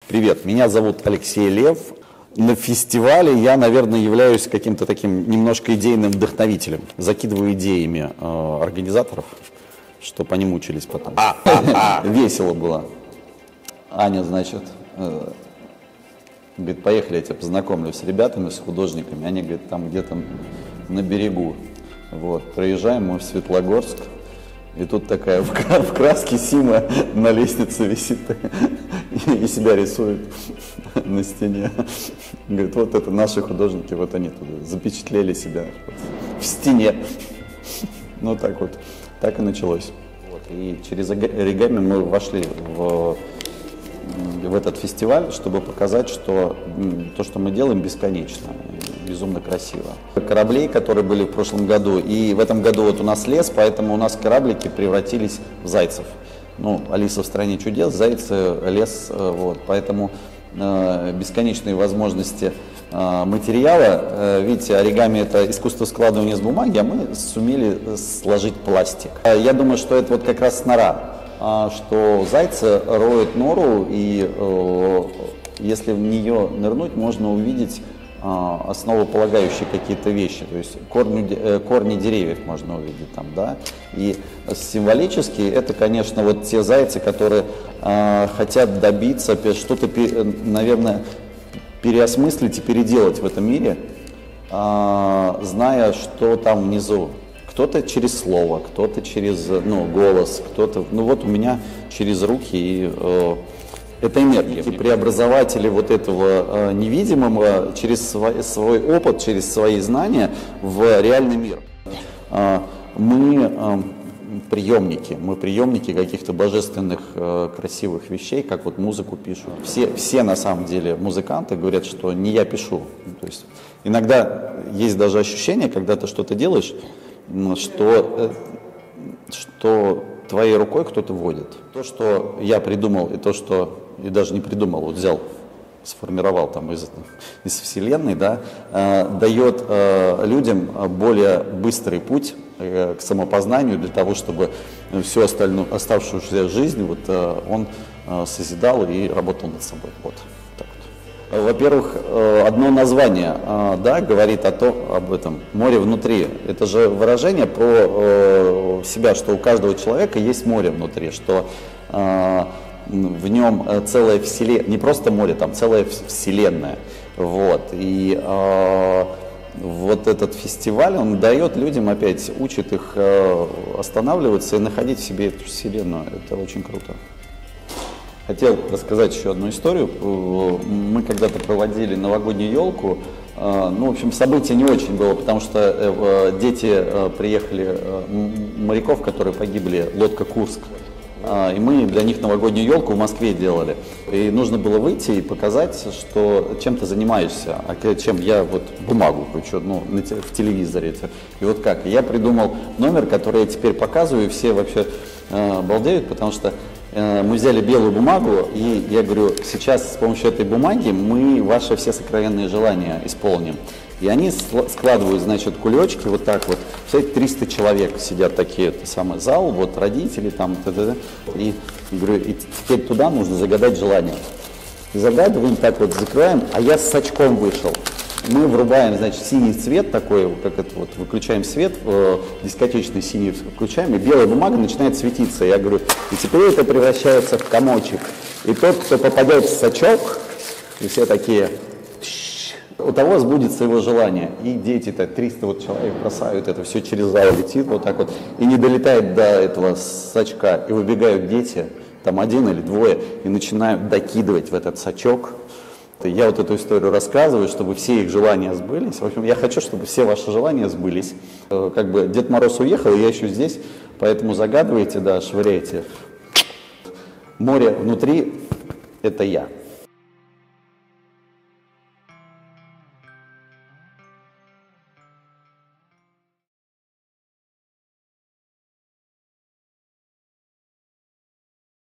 Привет, меня зовут Алексей Лев. На фестивале я, наверное, являюсь каким-то таким немножко идейным вдохновителем. Закидываю идеями организаторов, чтобы они мучились потом. Весело было. Аня, значит, говорит, поехали, я тебя познакомлю с ребятами, с художниками. Они, говорят, там где-то на берегу. Вот, проезжаем мы в Светлогорск. И тут такая в краске Сима на лестнице висит и себя рисует на стене. Говорит, вот это наши художники, вот они туда запечатлели себя в стене. Ну так вот, так и началось. Вот. И через оригами мы вошли в этот фестиваль, чтобы показать, что то, что мы делаем, бесконечно, безумно красиво. Кораблей, которые были в прошлом году, и в этом году вот у нас лес, поэтому у нас кораблики превратились в зайцев. Ну, Алиса в стране чудес, зайцы, лес, вот, поэтому бесконечные возможности материала. Видите, оригами — это искусство складывания из бумаги, а мы сумели сложить пластик. Я думаю, что это вот как раз нора, что зайцы роют нору, и если в нее нырнуть, можно увидеть основополагающие какие-то вещи, то есть корни деревьев можно увидеть там, да, и символически это, конечно, вот те зайцы, которые хотят добиться, что-то, наверное, переосмыслить и переделать в этом мире, зная, что там внизу. Кто-то через слово, кто-то через голос, кто-то, вот у меня через руки, и это энергия. И преобразователи вот этого невидимого через свой опыт, через свои знания в реальный мир. Мы приемники каких-то божественных, красивых вещей, как вот музыку пишут. Все на самом деле музыканты говорят, что не я пишу. То есть иногда есть даже ощущение, когда ты что-то делаешь, что твоей рукой кто-то водит. То, что я придумал, и то, что и даже не придумал, вот взял, сформировал там из Вселенной, да, дает людям более быстрый путь к самопознанию для того, чтобы всю оставшуюся жизнь вот, он созидал и работал над собой. Вот. Во-первых, одно название, да, говорит об этом. Море внутри. Это же выражение про себя, что у каждого человека есть море внутри, что в нем целая вселенная, не просто море, там целая вселенная. Вот. И вот этот фестиваль, он дает людям опять, учит их останавливаться и находить в себе эту вселенную. Это очень круто. Хотел рассказать еще одну историю. Мы когда-то проводили новогоднюю елку. Ну, в общем, событие не очень было, потому что дети приехали, моряков, которые погибли, лодка «Курск». И мы для них новогоднюю елку в Москве делали. И нужно было выйти и показать, что чем ты занимаешься. А чем я вот бумагу кручу, в телевизоре. И вот как. Я придумал номер, который я теперь показываю, и все вообще балдеют, потому что мы взяли белую бумагу, и я говорю, сейчас с помощью этой бумаги мы ваши все сокровенные желания исполним. И они складывают, значит, кулечки вот так вот. 300 человек сидят такие, это самый зал, вот родители там, и говорю, и теперь туда нужно загадать желание. И загадываем, так вот закрываем, а я с очком вышел. Мы врубаем, значит, синий цвет такой, как это вот, выключаем свет, дискотечный синий включаем, и белая бумага начинает светиться. Я говорю, и теперь это превращается в комочек. И тот, кто попадет в сачок, и все такие, у того сбудется его желание. И дети-то, 300 вот человек бросают это, все через зал летит вот так вот, и не долетает до этого сачка, и выбегают дети, там один или двое, и начинают докидывать в этот сачок. Я вот эту историю рассказываю, чтобы все их желания сбылись. В общем, я хочу, чтобы все ваши желания сбылись. Как бы Дед Мороз уехал, я еще здесь, поэтому загадывайте, да, швыряйте. Море внутри — это я.